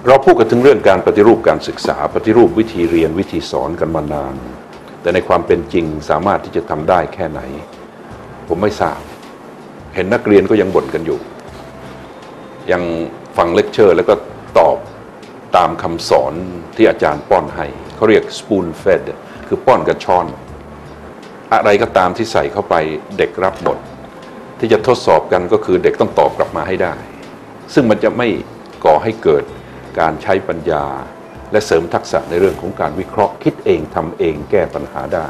เราพูดกันถึงเรื่องการปฏิรูปการศึกษาปฏิรูปวิธีเรียนวิธีสอนกันมานานแต่ในความเป็นจริงสามารถที่จะทำได้แค่ไหนผมไม่ทราบเห็นนักเรียนก็ยังบ่นกันอยู่ยังฟังเลคเชอร์แล้วก็ตอบตามคำสอนที่อาจารย์ป้อนให้เขาเรียก spoon fed คือป้อนกับช้อนอะไรก็ตามที่ใส่เข้าไปเด็กรับหมดที่จะทดสอบกันก็คือเด็กต้องตอบกลับมาให้ได้ซึ่งมันจะไม่ก่อให้เกิดการใช้ปัญญาและเสริมทักษะในเรื่องของการวิเคราะห์คิดเองทำเองแก้ปัญหาได้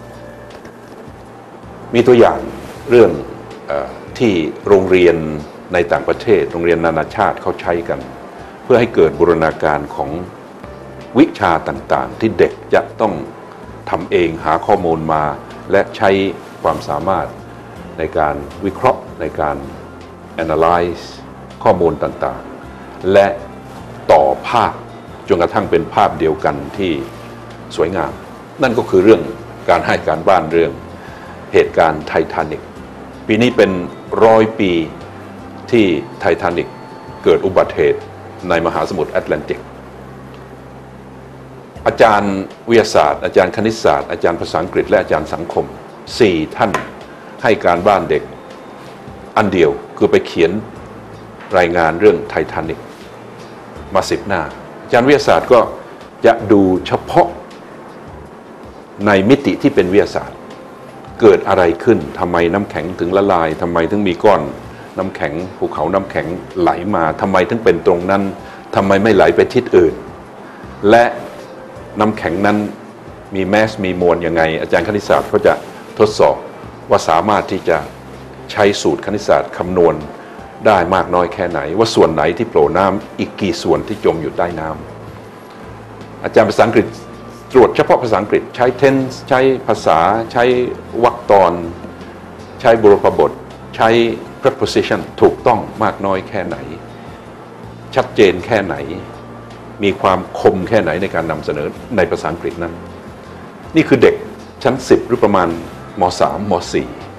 มีตัวอย่างเรื่องที่โรงเรียนในต่างประเทศโรงเรียนนานาชาติเขาใช้กันเพื่อให้เกิดบูรณาการของวิชาต่างๆที่เด็กจะต้องทำเองหาข้อมูลมาและใช้ความสามารถในการวิเคราะห์ในการ analyze ข้อมูลต่างๆและต่อภาพจนกระทั่งเป็นภาพเดียวกันที่สวยงามนั่นก็คือเรื่องการให้การบ้านเรื่องเหตุการณ์ไททานิกปีนี้เป็น100 ปีที่ไททานิกเกิดอุบัติเหตุในมหาสมุทรแอตแลนติกอาจารย์วิทยาศาสตร์อาจารย์คณิตศาสตร์อาจารย์ภาษาอังกฤษและอาจารย์สังคม4ท่านให้การบ้านเด็กอันเดียวคือไปเขียนรายงานเรื่องไททานิกมา10 หน้าอาจารย์วิทยาศาสตร์ก็จะดูเฉพาะในมิติที่เป็นวิทยาศาสตร์เกิดอะไรขึ้นทำไมน้ำแข็งถึงละลายทำไมถึงมีก้อนน้ำแข็งภูเขาน้ำแข็งไหลมาทำไมถึงเป็นตรงนั้นทำไมไม่ไหลไปทิศอื่นและน้ำแข็งนั้นมีแมสมีมวลยังไงอาจารย์คณิตศาสตร์เขาจะทดสอบว่าสามารถที่จะใช้สูตรคณิตศาสตร์คำนวณได้มากน้อยแค่ไหนว่าส่วนไหนที่โผล่น้ำอีกกี่ส่วนที่จมอยู่ใต้น้ำอาจารย์ภาษาอังกฤษตรวจเฉพาะภาษาอังกฤษใช้ tense ใช้ภาษาใช้วรรคตอนใช้บุรพบทใช้ preposition ถูกต้องมากน้อยแค่ไหนชัดเจนแค่ไหนมีความคมแค่ไหนในการนำเสนอในภาษาอังกฤษนั้นนี่คือเด็กชั้น10หรือประมาณม.3 ม.4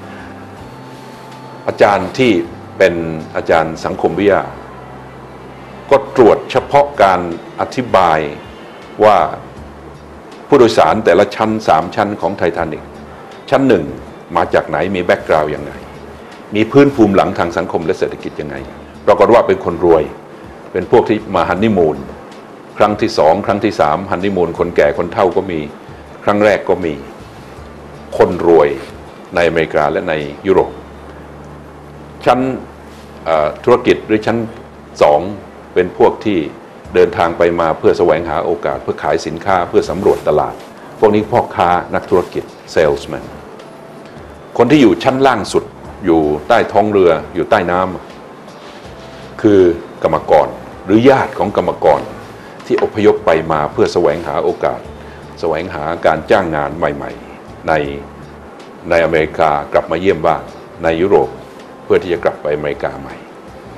อาจารย์ที่เป็นอาจารย์สังคมวิทยาก็ตรวจเฉพาะการอธิบายว่าผู้โดยสารแต่ละชั้น3ชั้นของไททานิกชั้น1มาจากไหนมีแบ็กกราวด์ยังไงมีพื้นภูมิหลังทางสังคมและเศรษฐกิจยังไงปรากฏว่าเป็นคนรวยเป็นพวกที่มาฮันนีมูนครั้งที่2ครั้งที่3ฮันนีมูนคนแก่คนเฒ่าก็มีครั้งแรกก็มีคนรวยในอเมริกาและในยุโรปชั้นธุรกิจหรือชั้น2เป็นพวกที่เดินทางไปมาเพื่อแสวงหาโอกาสเพื่อขายสินค้าเพื่อสำรวจตลาดพวกนี้พ่อค้านักธุรกิจเซลส์แมนคนที่อยู่ชั้นล่างสุดอยู่ใต้ท้องเรืออยู่ใต้น้ำคือกรรมกรหรือญาติของกรรมกรที่อพยพไปมาเพื่อแสวงหาโอกาสแสวงหาการจ้างงานใหม่ๆในอเมริกากลับมาเยี่ยมบ้านในยุโรปเพื่อที่จะกลับไปอเมริกาใหม่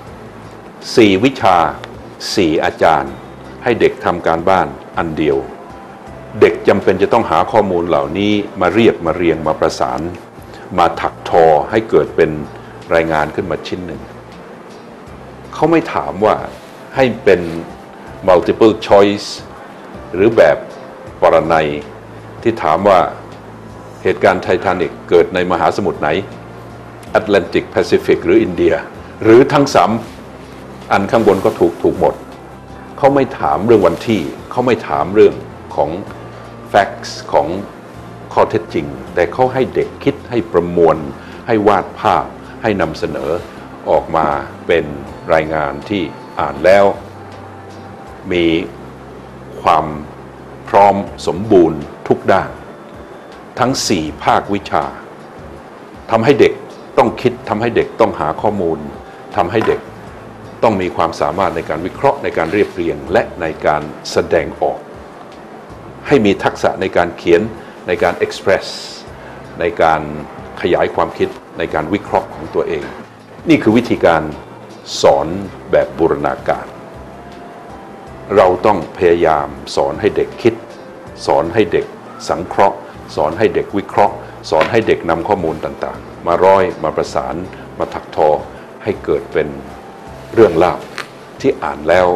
4 วิชา4 อาจารย์ให้เด็กทำการบ้านอันเดียวเด็กจำเป็นจะต้องหาข้อมูลเหล่านี้มาเรียบมาเรียงมาประสานมาถักทอให้เกิดเป็นรายงานขึ้นมาชิ้นหนึ่งเขาไม่ถามว่าให้เป็น multiple choice หรือแบบปรนัยที่ถามว่าเหตุการณ์ไททานิกเกิดในมหาสมุทรไหนแอตแลนติกแปซิฟิกหรืออินเดียหรือทั้ง3อันข้างบนก็ถูกหมดเขาไม่ถามเรื่องวันที่เขาไม่ถามเรื่องของ facts ของข้อเท็จจริงแต่เขาให้เด็กคิดให้ประมวลให้วาดภาพให้นำเสนอออกมาเป็นรายงานที่อ่านแล้วมีความพร้อมสมบูรณ์ทุกด้านทั้ง4 ภาควิชาทำให้เด็กต้องคิดทำให้เด็กต้องหาข้อมูลทำให้เด็กต้องมีความสามารถในการวิเคราะห์ในการเรียบเรียงและในการแสดงออกให้มีทักษะในการเขียนในการ express ในการขยายความคิดในการวิเคราะห์ของตัวเองนี่คือวิธีการสอนแบบบูรณาการเราต้องพยายามสอนให้เด็กคิดสอนให้เด็กสังเคราะห์สอนให้เด็กวิเคราะห์สอนให้เด็กนำข้อมูลต่างๆมาร้อยมาประสานมาถักทอให้เกิดเป็นเรื่องเล่าที่อ่านแล้ว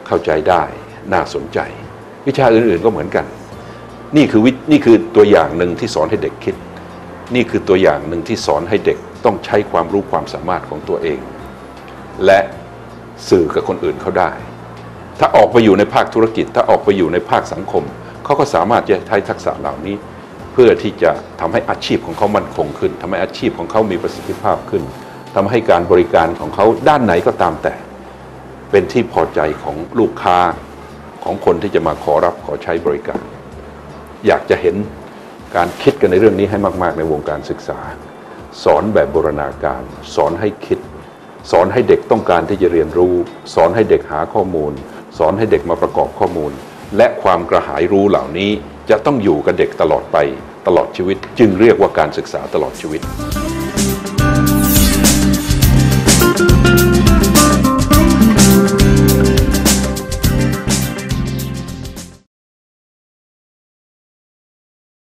เข้าใจได้น่าสนใจวิชาอื่นๆก็เหมือนกันนี่คือตัวอย่างหนึ่งที่สอนให้เด็กคิดนี่คือตัวอย่างหนึ่งที่สอนให้เด็กต้องใช้ความรู้ความสามารถของตัวเองและสื่อกับคนอื่นเขาได้ถ้าออกไปอยู่ในภาคธุรกิจถ้าออกไปอยู่ในภาคสังคมเขาก็สามารถจะใช้ทักษะเหล่านี้เพื่อที่จะทำให้อาชีพของเขามั่นคงขึ้นทำให้อาชีพของเขามีประสิทธิภาพขึ้นทำให้การบริการของเขาด้านไหนก็ตามแต่เป็นที่พอใจของลูกค้าของคนที่จะมาขอรับขอใช้บริการอยากจะเห็นการคิดกันในเรื่องนี้ให้มากๆในวงการศึกษาสอนแบบบูรณาการสอนให้คิดสอนให้เด็กต้องการที่จะเรียนรู้สอนให้เด็กหาข้อมูลสอนให้เด็กมาประกอบข้อมูลและความกระหายรู้เหล่านี้จะต้องอยู่กับเด็กตลอดไปตลอดชีวิตจึงเรียกว่าการศึกษาตลอดชีวิต